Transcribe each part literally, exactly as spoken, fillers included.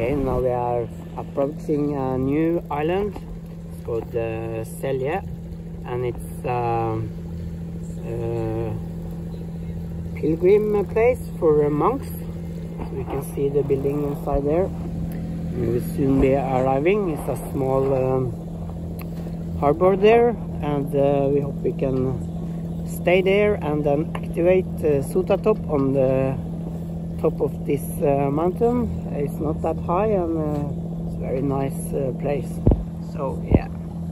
Okay, now we are approaching a new island. It's called uh, Selja, and it's um, a pilgrim place for monks. So we can see the building inside there. We will soon be arriving. It's a small um, harbor there, and uh, we hope we can stay there and then activate uh, SoTa top on the top of this uh, mountain. It's not that high, and uh, it's a very nice uh, place. So yeah.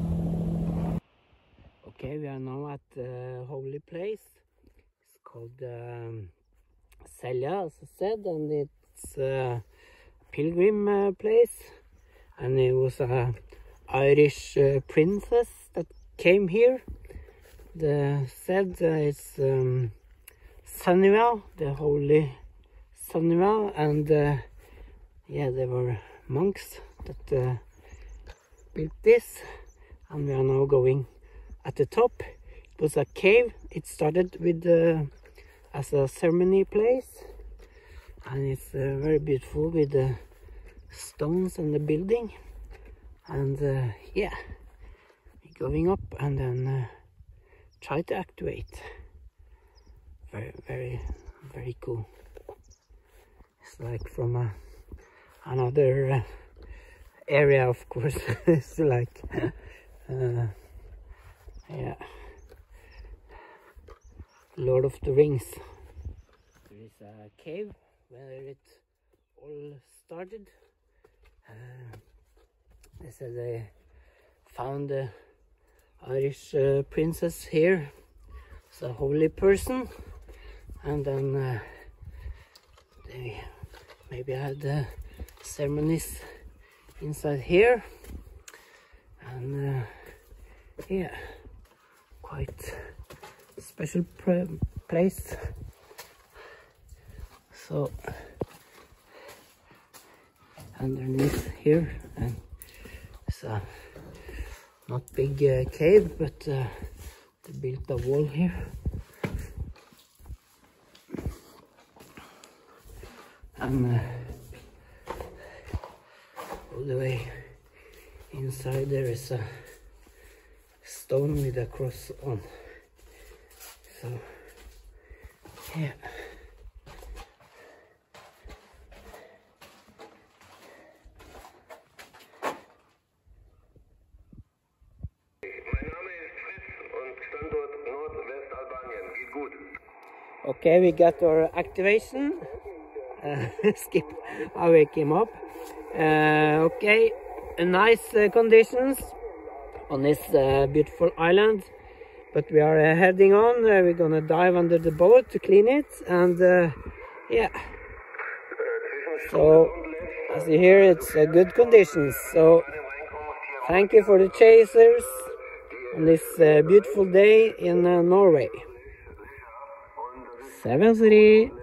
Okay, we are now at the holy place. It's called um, Selja, as I said, and it's a pilgrim uh, place. And it was a Irish uh, princess that came here. The said uh, it's um, Sunniva, the holy Sunniva, and uh, yeah, there were monks that uh, built this, and we are now going at the top. It was a cave. It started with uh, as a ceremony place, and it's uh, very beautiful with the stones and the building. And uh, yeah, we're going up and then uh, try to activate. Very, very, very cool. It's like from a, another uh, area, of course. It's like, uh, yeah, Lord of the Rings. There is a cave where it all started. Uh, they said they found the Irish uh, princess here. It's a holy person, and then uh, they maybe had uh, ceremonies inside here, and uh, yeah, quite a special place. So underneath here, and it's a not big uh, cave, but uh, they built a wall here. And uh, all the way inside there is a stone with a cross on. So yeah. Okay, we got our activation. Uh, skip how we came up. Uh, okay, uh, nice uh, conditions on this uh, beautiful island, but we are uh, heading on. Uh, we're gonna dive under the boat to clean it, and uh, yeah. So as you hear, it's uh, good conditions. So thank you for the chasers on this uh, beautiful day in uh, Norway. seven three